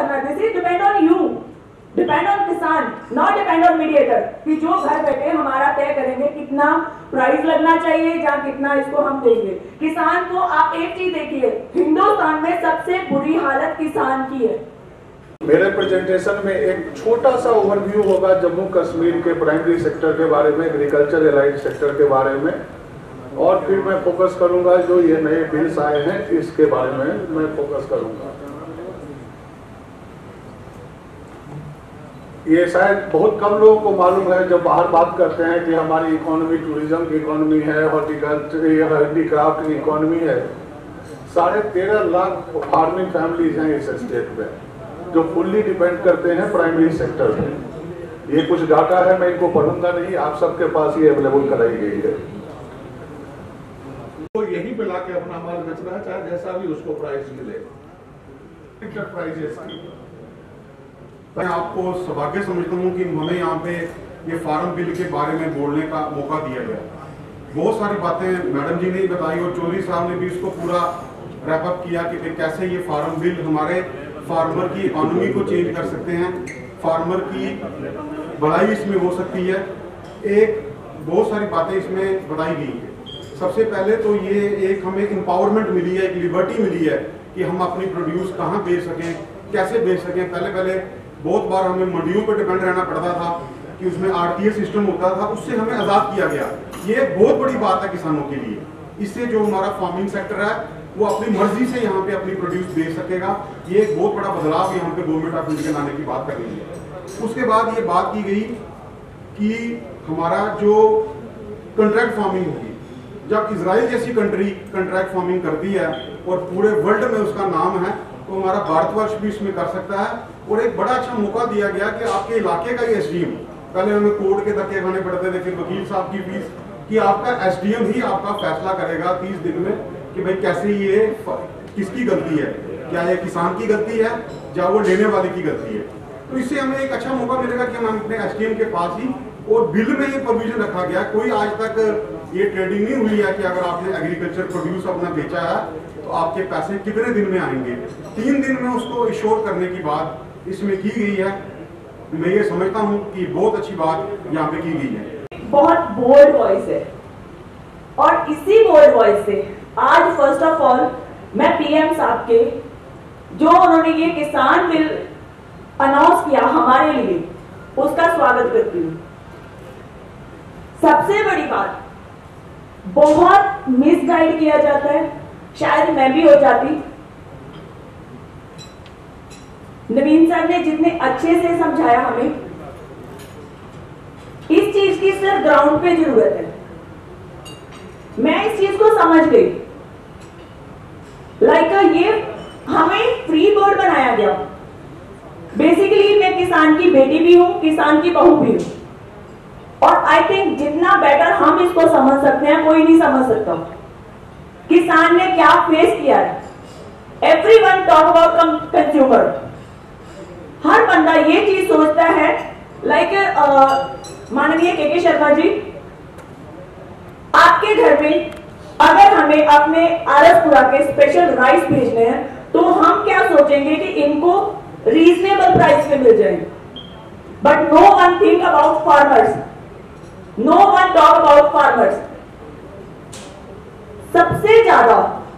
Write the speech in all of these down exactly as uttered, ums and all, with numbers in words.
करना, this is depend on you, depend on किसान, not depend on mediator, कि जो घर बैठे हमारा तय करेंगे कितना प्राइस लगना चाहिए या कितना इसको हम देंगे। किसान को आप एक चीज देखिए, हिंदुस्तान में सबसे बुरी हालत किसान की है। मेरे प्रेजेंटेशन में एक छोटा सा ओवरव्यू होगा जम्मू कश्मीर के प्राइमरी सेक्टर के बारे में, एग्रीकल्चर एलाइड सेक्टर के बारे में, और फिर मैं फोकस करूंगा जो ये नए बिल्स आए हैं इसके बारे में मैं फोकस करूंगा। ये शायद बहुत कम लोगों को मालूम है, जब बाहर बात करते हैं कि हमारी इकोनॉमी टूरिज्म की इकोनॉमी है, हॉर्टिकल्चर हैंडीक्राफ्ट की इकोनॉमी है। साढ़े तेरह लाख फार्मिंग फैमिलीज हैं इस स्टेट में जो फुल्ली डिपेंड करते हैं प्राइमरी सेक्टर पे। ये कुछ डाटा है, मैं इनको पढ़ूंगा नहीं, आप सबके पास ये अवेलेबल कराई गई है। तो यही पे लाके अपना माल बेच रहा है, चाहे जैसा भी उसको प्राइस मिले। प्राइजेस मैं आपको सौभाग्य समझता हूँ कि हमें यहाँ पे ये फार्म बिल के बारे में बोलने का मौका दिया गया। बहुत सारी बातें मैडम जी ने बताई और चौधरी साहब ने भी इसको पूरा रैप अप किया कि कैसे ये फार्म बिल हमारे फार्मर की इकोनॉमी को चेंज कर सकते हैं, फार्मर की भलाई इसमें हो सकती है। एक बहुत सारी बातें इसमें बताई गई है। सबसे पहले तो ये एक हमें एम्पावरमेंट मिली है, एक लिबर्टी मिली है कि हम अपनी प्रोड्यूस कहाँ बेच सकें, कैसे बेच सकें। पहले पहले बहुत बार हमें मंडियों पर डिपेंड रहना पड़ता था कि उसमें आरटीए सिस्टम होता था, उससे हमें आज़ाद किया गया। ये बहुत बड़ी बात है किसानों के लिए। इससे जो हमारा फार्मिंग सेक्टर है वो अपनी मर्जी से यहाँ पे अपनी प्रोड्यूस बेच सकेगा। ये एक बहुत बड़ा बदलाव यहाँ पे गवर्नमेंट ऑफ इंडिया लाने की बात कर रही है। उसके बाद ये बात की गई कि हमारा जो कॉन्ट्रैक्ट फार्मिंग होगी, जब इजराइल जैसी कंट्री कॉन्ट्रैक्ट फार्मिंग करती है और पूरे वर्ल्ड में उसका नाम है, तो हमारा भारतवर्ष भी इसमें कर सकता है। और एक बड़ा अच्छा मौका दिया गया कि आपके इलाके का ही एसडीएम, पहले हमें कोर्ट के धक्के खाने पड़ते थे, फिर वकील साहब की फीस, कि आपका एसडीएम ही आपका फैसला करेगा तीस दिन में कि भाई कैसे ये किसकी गलती है, क्या ये किसान की गलती है या वो लेने वाले की गलती है। तो इससे हमें एक अच्छा मौका मिलेगा कि हम अपने एसडीएम के पास ही, और बिल में ये प्रोविजन रखा गया, कोई आज तक ये ट्रेडिंग नहीं हुई है कि अगर आपने एग्रीकल्चर प्रोड्यूस अपना बेचा है तो आपके पैसे कितने दिन में आएंगे। तीन दिन में उसको इश्योर करने की बात इसमें की गई है। मैं ये समझता हूँ कि बहुत अच्छी बात यहाँ पे की गई है। बहुत बोल्ड वॉइस है, और इसी बोल्ड वॉइस से आज फर्स्ट ऑफ ऑल मैं पीएम साहब के जो उन्होंने ये किसान बिल अनाउंस किया हमारे लिए, उसका स्वागत करती हूँ। सबसे बड़ी बात, बहुत मिसगाइड किया जाता है, शायद मैं भी हो जाती। नवीन सर ने जितने अच्छे से समझाया हमें, इस चीज की सिर्फ ग्राउंड पे जरूरत है। मैं इस चीज को समझ गई। लाइक like ये हमें फ्री बोर्ड बनाया गया। बेसिकली मैं किसान की बेटी भी हूं, किसान की बहू भी हूं, और आई थिंक जितना बेटर हम इसको समझ सकते हैं कोई नहीं समझ सकता। किसान ने क्या फेस किया है। Everyone talk about consumer. हर बंदा ये चीज सोचता है, लाइक माननीय के के शर्मा जी, आपके घर में अगर हमें अपने आरसपुरा के स्पेशल राइस भेजने हैं तो हम क्या सोचेंगे कि इनको रीजनेबल प्राइस पे मिल जाएंगे। But no one think about farmers, no one talk about farmers. सबसे ज्यादा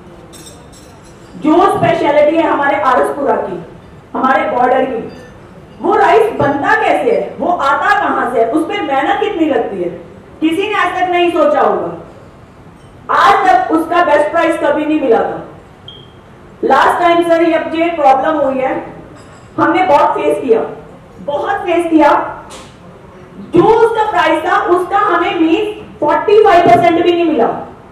जो स्पेशलिटी है हमारे आरसपुरा की, हमारे बॉर्डर की, वो राइस बनता कैसे है, वो आता कहां से है, उस पर मेहनत कितनी लगती है, किसी ने आज तक नहीं सोचा होगा। आज तक उसका बेस्ट प्राइस कभी नहीं मिला था। लास्ट टाइम सर जब ये प्रॉब्लम हुई है, हमने बहुत फेस किया, बहुत फेस किया। जो उसका प्राइस था उसका हमें मीन पैंतालीस परसेंट भी नहीं मिला।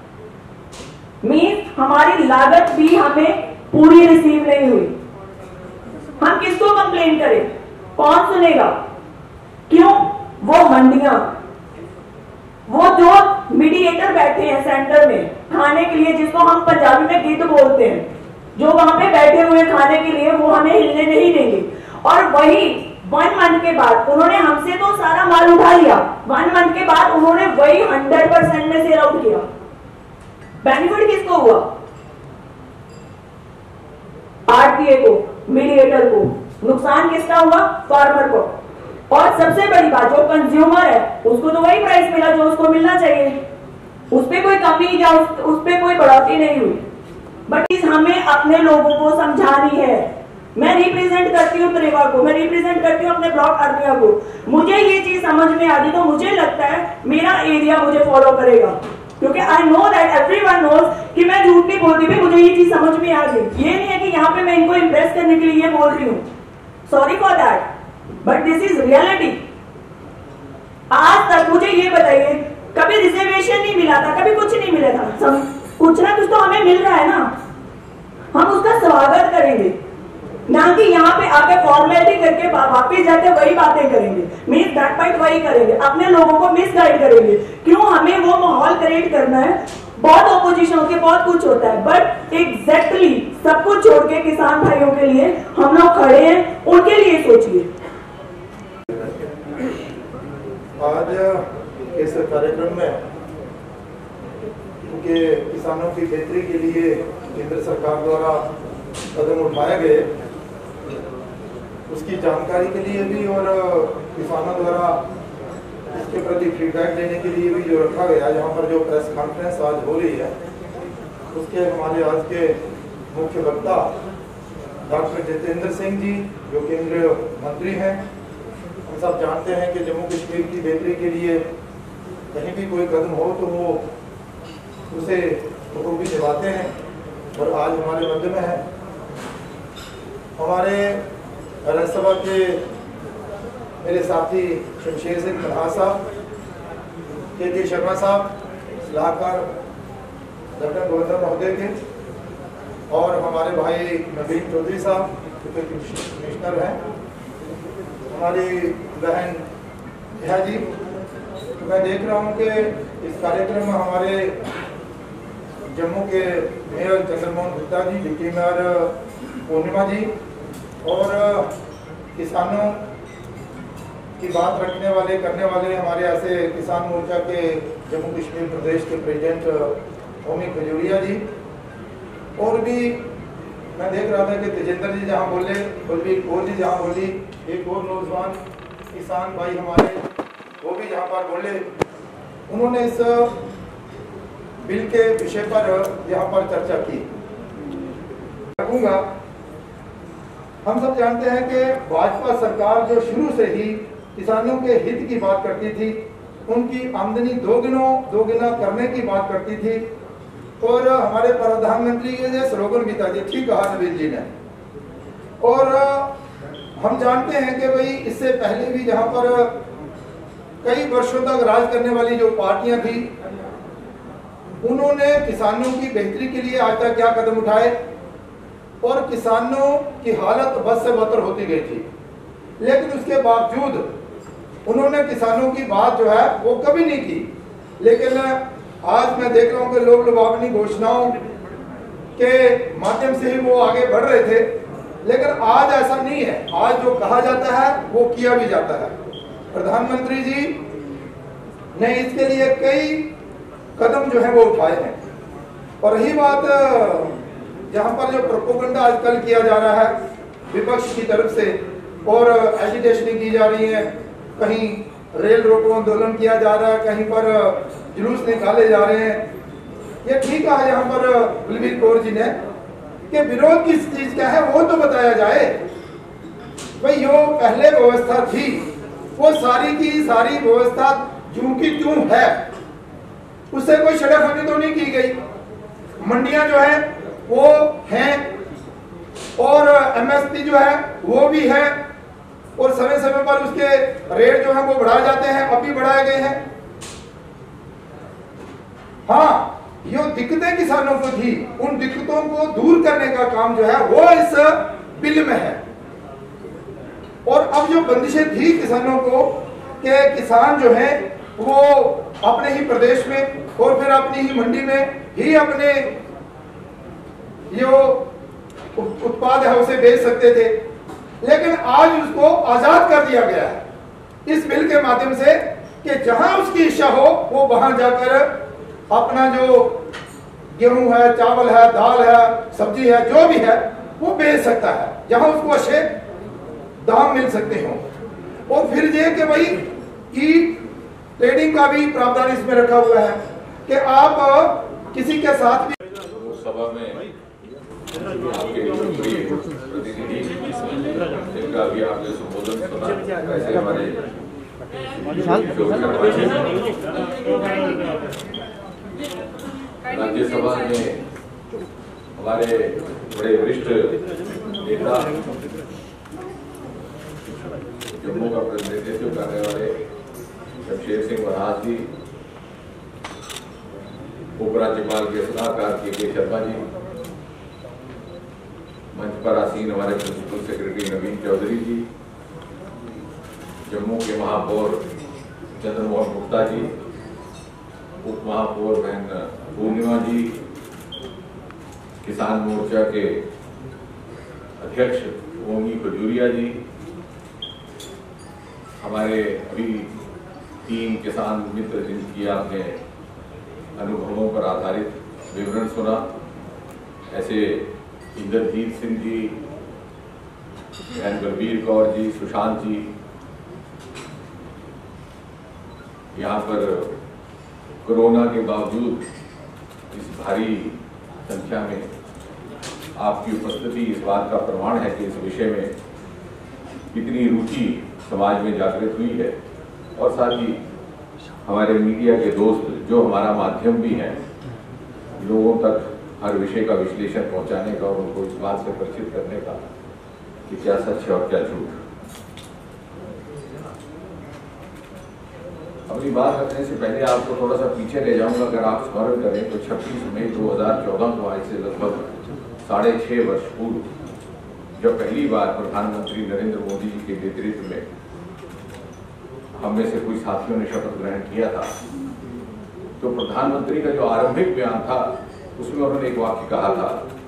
मीन हमारी लागत भी हमें पूरी रिसीव नहीं हुई। हम किसको कंप्लेन करें, कौन सुनेगा? क्यों? वो मंडियां, वो जो मीडिएटर बैठे हैं सेंटर में खाने के लिए, जिसको हम पंजाबी में गिद्ध बोलते हैं, जो वहां पे बैठे हुए खाने के लिए, वो हमें हिलने नहीं देंगे। और वही वन मंथ के बाद उन्होंने हमसे तो सारा माल उठा लिया, वन मंथ के बाद उन्होंने वही हंड्रेड परसेंट में सेल आउट किया। बेनिफिट किसको हुआ? आरटीए को, मीडिएटर को। नुकसान किसका हुआ? फार्मर को। और सबसे बड़ी बात, जो कंज्यूमर है उसको तो वही प्राइस मिला जो उसको मिलना चाहिए, उस पर कोई कमी या उस, उस पर कोई बढ़ोतरी नहीं हुई। बट हमें अपने लोगों को समझानी है। मैं रिप्रेजेंट करती हूँ त्रिवा को, मैं रिप्रेजेंट करती हूँ अपने ब्लॉक आर्मिया को। मुझे ये चीज समझ में आ गई तो मुझे लगता है मेरा एरिया मुझे फॉलो करेगा, क्योंकि I know that everyone knows कि मैं झूठ नहीं बोलती भी, मुझे ये चीज समझ में आ गई। ये नहीं है कि यहाँ पे मैं इनको इंप्रेस करने के लिए बोल रही हूँ, sorry for that, but this is reality. आज तक मुझे ये बताइए, कभी रिजर्वेशन नहीं मिला था, कभी कुछ नहीं मिला था। कुछ ना कुछ तो हमें मिल रहा है ना, हम उसका स्वागत करेंगे, ना कि यहाँ पे आके फॉर्मेलिटी करके वापस जाके वही बातें करेंगे, मिस दैट पॉइंट वही करेंगे, अपने लोगों को मिस गाइड करेंगे। क्यों? हमें वो माहौल क्रिएट करना है। बहुत ऑपोजिशन होती है, बहुत कुछ होता है, बट एग्जैक्टली सब कुछ छोड़ के किसान भाइयों के लिए हम लोग खड़े हैं, उनके लिए सोचिए। आज इस कार्यक्रम में उनके किसानों की बेहतरी के लिए केंद्र सरकार द्वारा कदम उठाए गए, उसकी जानकारी के लिए भी और किसानों द्वारा इसके प्रति फीडबैक देने के लिए भी जो रखा गया, यहाँ पर जो प्रेस कॉन्फ्रेंस आज हो रही है, उसके हमारे आज के मुख्य वक्ता डॉक्टर जितेंद्र सिंह जी जो केंद्रीय मंत्री हैं। हम सब जानते हैं कि जम्मू कश्मीर की बेहतरी के लिए कहीं भी कोई कदम हो तो वो उसे हुक्म भी दिलाते हैं, और आज हमारे मध्य में है। हमारे राज्यसभा के मेरे साथी शमशेर सिंह मनहा साहब, के के शर्मा साहब, सलाहकार लेफ्टिनेंट गवर्नर महोदय के, और हमारे भाई नवीन चौधरी साहब जो कमिश्नर हैं, हमारी बहन नेहा जी। तो मैं देख रहा हूँ कि इस कार्यक्रम में हमारे जम्मू के mayor Chandramohan Gupta ji, deputy mayor Purnima ji, और किसानों की बात रखने वाले करने वाले हमारे ऐसे किसान मोर्चा के जम्मू कश्मीर प्रदेश के प्रेसिडेंट ओमी खजूरिया जी, और भी मैं देख रहा था कि तेजेंद्र जी जहाँ बोले, बलबीर कौर जी जहाँ बोली, एक और नौजवान किसान भाई हमारे वो भी जहाँ पर बोले, उन्होंने इस बिल के विषय पर यहाँ पर चर्चा की। रखूंगा, हम सब जानते हैं कि भाजपा सरकार जो शुरू से ही किसानों के हित की बात करती थी, उनकी आमदनी दोगुना दोगुना करने की बात करती थी, और हमारे प्रधानमंत्री के जो स्लोगन भी था, ठीक कहा नवीन जी ने। और हम जानते हैं कि भाई इससे पहले भी जहाँ पर कई वर्षों तक राज करने वाली जो पार्टियां थी, उन्होंने किसानों की बेहतरी के लिए आज तक क्या कदम उठाए, और किसानों की हालत बद से बदतर होती गई थी, लेकिन उसके बावजूद उन्होंने किसानों की बात जो है वो कभी नहीं की। लेकिन आज मैं देख रहा हूँ कि लोग लुभावनी घोषणाओं के माध्यम से ही वो आगे बढ़ रहे थे, लेकिन आज ऐसा नहीं है। आज जो कहा जाता है वो किया भी जाता है। प्रधानमंत्री जी ने इसके लिए कई कदम जो है वो उठाए हैं। और रही बात जहां पर जो प्रोपोगंडा आजकल किया जा रहा है विपक्ष की तरफ से, और एजिटेशन की जा रही है, कहीं रेल रोको आंदोलन किया जा रहा है, कहीं पर जुलूस निकाले जा रहे हैं। ये ठीक है यहाँ पर बलबीर कौर जी ने कि विरोध किस चीज का है वो तो बताया जाए। भाई जो पहले व्यवस्था थी वो सारी की सारी व्यवस्था जूं की त्यों है, उससे कोई छेड़खानी तो नहीं की गई। मंडियां जो है वो हैं, और एमएसपी जो है वो भी है, और समय समय पर उसके रेट जो है वो बढ़ाए जाते हैं, अब भी बढ़ाए गए हैं। हाँ, जो दिक्कतें किसानों को थी, उन दिक्कतों को दूर करने का काम जो है वो इस बिल में है। और अब जो बंदिशें थी किसानों को कि किसान जो है वो अपने ही प्रदेश में और फिर अपनी ही मंडी में ही अपने जो उत्पाद है उसे बेच सकते थे, लेकिन आज उसको आजाद कर दिया गया है इस बिल के माध्यम से कि जहां उसकी इच्छा हो वो वहां जाकर अपना जो गेहूं है, चावल है, दाल है, सब्जी है, जो भी है वो बेच सकता है, जहां उसको अच्छे दाम मिल सकते हों। और फिर ये कि भाई ई ट्रेडिंग का भी प्रावधान इसमें रखा हुआ है कि आप किसी के साथ भी सभा में आपके प्रतिनिधि जिनका भी आपने संबोधन सुना, ऐसे हमारे राज्यसभा में हमारे बड़े वरिष्ठ नेता जम्मू का प्रतिनिधित्व करने वाले शमशेर सिंह मनहास जी, उपराज्यपाल के सलाहकार के के शर्मा जी, मंच पर आसीन हमारे प्रिंसिपल सेक्रेटरी नवीन चौधरी जी, जम्मू के महापौर चंद्रमोहन गुप्ता जी, उप महापौर बहन पूर्णिमा जी, किसान मोर्चा के अध्यक्ष ओमी खजूरिया जी, हमारे अभी तीन किसान मित्र जिनकी आपने अनुभवों पर आधारित विवरण सुना, ऐसे इंद्रजीत सिंह जी, बहन बलबीर कौर जी, सुशांत जी, यहाँ पर कोरोना के बावजूद इस भारी संख्या में आपकी उपस्थिति इस बात का प्रमाण है कि इस विषय में कितनी रुचि समाज में जागृत हुई है। और साथ ही हमारे मीडिया के दोस्त जो हमारा माध्यम भी हैं, लोगों तक हर विषय का विश्लेषण पहुंचाने का और उनको इस बात से परिचित करने का कि क्या सच है और क्या झूठ। अपनी बात रखने से पहले आपको थोड़ा सा पीछे ले जाऊंगा। अगर आप स्मरण करें तो छब्बीस मई दो हज़ार चौदह को आज से लगभग साढ़े छः वर्ष पूर्व जब पहली बार प्रधानमंत्री नरेंद्र मोदी जी के नेतृत्व में हम में से कुछ साथियों ने शपथ ग्रहण किया था, तो प्रधानमंत्री का जो आरंभिक बयान था उसमें उन्होंने एक वाक्य कहा था।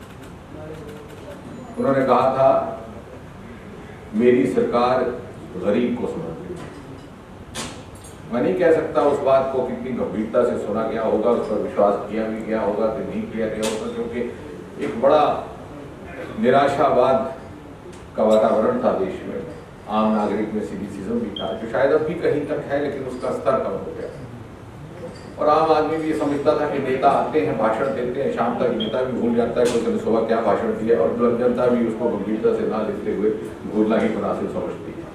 उन्होंने कहा था, मेरी सरकार गरीब को समर्पित है। मैं नहीं कह सकता उस बात को कितनी गंभीरता से सुना गया होगा, उस पर विश्वास किया भी गया होगा कि नहीं किया गया होगा, क्योंकि एक बड़ा निराशावाद का वातावरण था देश में। आम नागरिक में सिविसिज्म भी था जो शायद अब भी कहीं तक है, लेकिन उसका स्तर कम हो गया। और आम आदमी भी ये समझता था कि नेता आते हैं, भाषण देते हैं, शाम तक नेता भी भूल जाता है कि उसने सुबह क्या भाषण दिया, और जनता भी उसको गंभीरता से ना लेते हुए भूलना ही मुनासिब समझती है।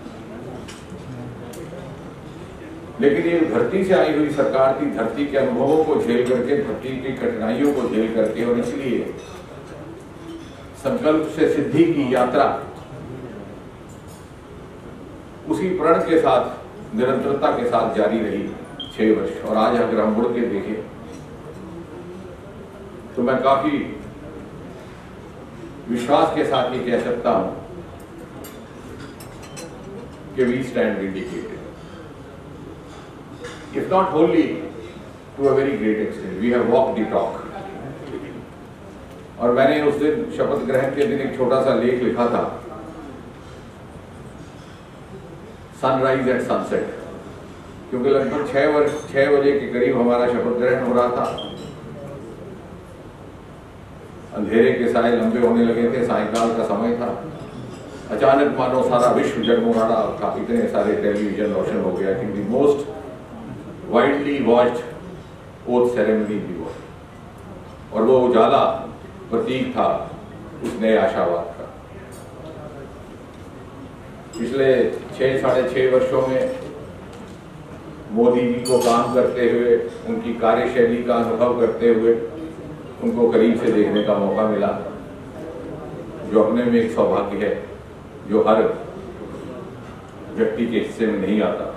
लेकिन ये धरती से आई हुई सरकार थी, धरती के अनुभवों को झेल करके, धरती की कठिनाइयों को झेल करके, और इसलिए संकल्प से सिद्धि की यात्रा उसी प्रण के साथ, निरंतरता के साथ जारी रही छह वर्ष। और आज अगर हम मुड़ के देखें तो मैं काफी विश्वास के साथ ये कह सकता हूं कि we stand vindicated, if not wholly, to a very great extent. We have walked the talk. और मैंने उस दिन शपथ ग्रहण के दिन एक छोटा सा लेख लिखा था, सनराइज एट सनसेट, क्योंकि लगभग छह वर्ष छह बजे के करीब हमारा शपथ ग्रहण हो रहा था। अंधेरे के साए लंबे होने लगे थे, सायंकाल का समय था। अचानक मानो सारा विश्व जगमगाना था, इतने सारे टेलीविजन रोशन हो गया कि the most widely watched oath ceremony भी हुआ, और वो उजाला प्रतीक था उस नए आशावाद का। पिछले छह साढ़े छह वर्षों में मोदी जी को काम करते हुए, उनकी कार्यशैली का अनुभव करते हुए उनको करीब से देखने का मौका मिला, जो अपने में एक सौभाग्य है जो हर व्यक्ति के हिस्से में नहीं आता।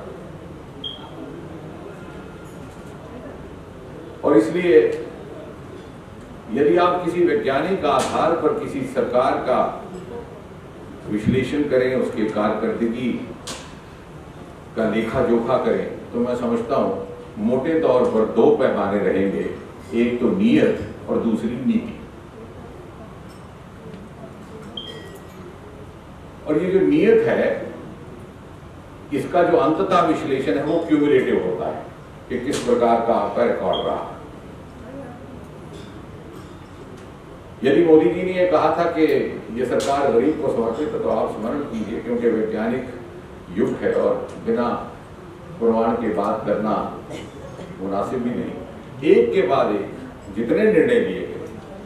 और इसलिए यदि आप किसी वैज्ञानिक आधार पर किसी सरकार का विश्लेषण करें, उसके कारकर्दगी का लेखा जोखा करें, तो मैं समझता हूं मोटे तौर पर दो पैमाने रहेंगे, एक तो नीयत और दूसरी नीति। और ये जो नीयत है, इसका जो अंततः विश्लेषण है वो क्यूमुलेटिव होता है कि किस प्रकार का आपका रिकॉर्ड रहा। यदि मोदी जी ने कहा था कि ये सरकार गरीब को समर्पित है तो आप स्मरण कीजिए, क्योंकि वैज्ञानिक युग है और बिना प्रमाण के बात करना मुनासिब भी नहीं। एक के बाद एक जितने निर्णय लिए गए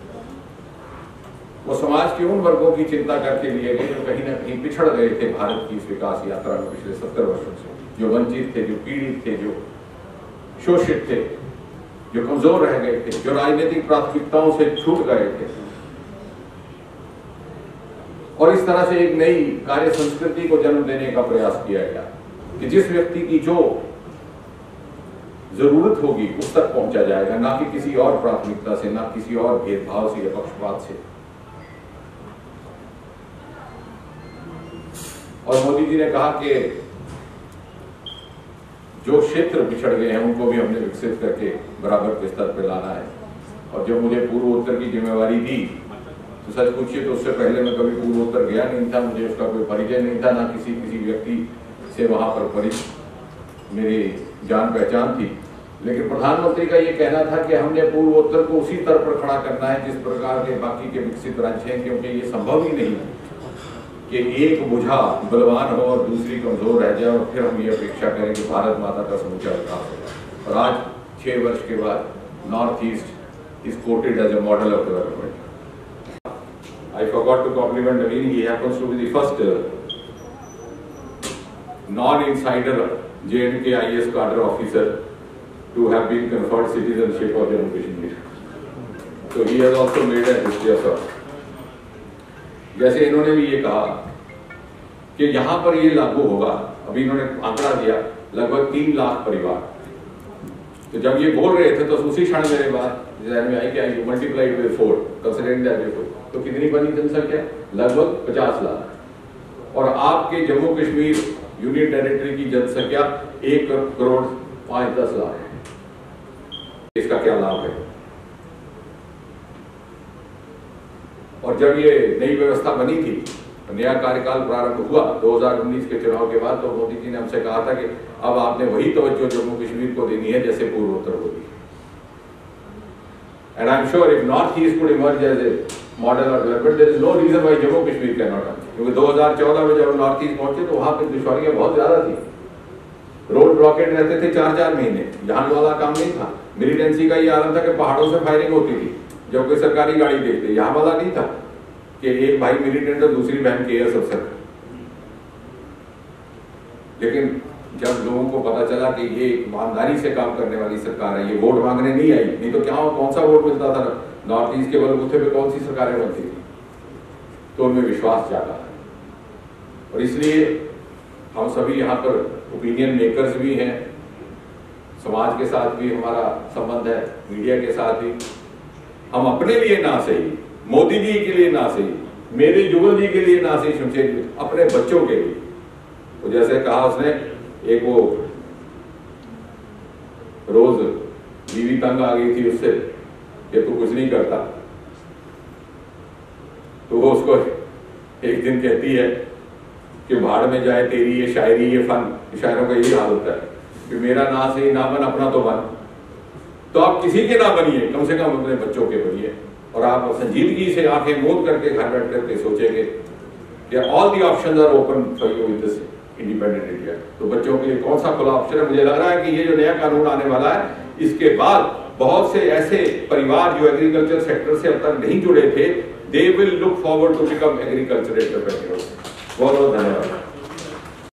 वो समाज के उन वर्गों की चिंता करके लिए गए जो कहीं ना कहीं पिछड़ गए थे भारत की इस विकास यात्रा में पिछले सत्तर वर्षों से, जो वंचित थे, जो पीड़ित थे, जो शोषित थे, जो कमजोर रह गए थे, जो राजनीतिक प्राथमिकताओं से छूट गए थे। और इस तरह से एक नई कार्य संस्कृति को जन्म देने का प्रयास किया गया कि जिस व्यक्ति की जो जरूरत होगी उस तक पहुंचा जाएगा, ना कि किसी और प्राथमिकता से, ना किसी और भेदभाव से या पक्षपात से। और मोदी जी ने कहा कि जो क्षेत्र पिछड़ गए हैं उनको भी हमने विकसित करके बराबर के स्तर पर लाना है। और जब मुझे पूर्व उत्तर की जिम्मेवारी दी तो सच पूछिए तो उससे पहले मैं कभी पूर्व उत्तर गया नहीं था, मुझे उसका कोई परिचय नहीं था, ना किसी किसी व्यक्ति से वहां पर परिचय मेरी जान पहचान थी। लेकिन प्रधानमंत्री का ये कहना था कि हमने पूर्वोत्तर को उसी स्तर पर खड़ा करना है जिस प्रकार के बाकी के विकसित राज्य हैं, क्योंकि ये संभव ही नहीं कि एक बुझा बलवान हो और दूसरी कमजोर रह जाए और फिर हम ये अपेक्षा करें कि भारत माता का समूचा विकास होगा। और आज छह वर्ष के बाद North East is quoted as a model of development. I forgot to compliment Naveen. He happens to be the first uh, non-insider J and K I A S cadre officer to have been conferred citizenship of Jammu Kashmir. So he has also made a history of sorts. जैसे इन्होंने भी ये कहा कि यहाँ पर ये लागू होगा, अभी इन्होंने आंकड़ा दिया लगभग तीन लाख परिवार। तो जब ये बोल रहे थे तो उसी क्षण मेरे बात ध्यान में आई कि I multiplied by four considering that तो कितनी बनी जनसंख्या? लगभग पचास लाख। और आपके जम्मू कश्मीर यूनियन टेरिटरी की जनसंख्या एक करोड़ पांच दस लाख है। इसका क्या लाभ है? और जब ये नई व्यवस्था बनी थी, नया कार्यकाल प्रारंभ हुआ दो हज़ार उन्नीस के चुनाव के बाद, तो मोदी जी ने हमसे कहा था कि अब आपने वही तवज्जो जम्मू कश्मीर को देनी है जैसे पूर्वोत्तर को दी। And I'm sure if North East could emerge as a model of development, there is no reason why Jammu Kashmir cannot come. क्योंकि दो हज़ार चौदह में जब नॉर्थ ईस्ट पहुंचे तो वहां पर दुश्वारियां बहुत ज्यादा थी। रोड ब्लॉकेट रहते थे चार चार महीने, जहां वाला काम नहीं था। मिलिटेंसी का ये आलम था कि पहाड़ों से फायरिंग होती थी जब कोई सरकारी गाड़ी देखते, यहाँ वाला नहीं था कि एक भाई मिलिटेंट और दूसरी बहन के एस अफसर। लेकिन जब लोगों को पता चला कि ये ईमानदारी से काम करने वाली सरकार है, ये वोट मांगने नहीं आई, नहीं तो क्या कौन सा वोट मिलता था नॉर्थ ईस्ट के बलबूते पे, कौन सी सरकारें बनती थी, तो उनमें विश्वास जागा। और इसलिए हम सभी यहाँ पर ओपिनियन मेकर्स भी हैं, समाज के साथ भी हमारा संबंध है, मीडिया के साथ भी। हम अपने लिए ना सही, मोदी जी के लिए ना सही, मेरे जुगल जी के लिए ना सही, शमशेर जी, अपने बच्चों के लिए। तो जैसे कहा उसने, एक वो रोज बीवी तंग आ गई थी उससे कि तू कुछ नहीं करता, तो वो उसको एक दिन कहती है कि भाड़ में जाए तेरी ये शायरी ये फन। शायरों का यही हाल होता है कि मेरा ना सही ना बन, अपना तो बन। तो आप किसी के ना बनिए, कम से कम अपने बच्चों के बनिए। और आप संजीदगी से आंखें मूंद करके घर बैठ करके सोचेंगे कि all the options are open for you in this independent India. तो बच्चों के लिए कौन सा खुला ऑप्शन है? मुझे लग रहा है कि ये जो नया कानून आने वाला है, इसके बाद बहुत से ऐसे परिवार जो एग्रीकल्चर सेक्टर से अब तक नहीं जुड़े थे, they will look forward to become agriculture entrepreneurs. बहुत बहुत धन्यवाद।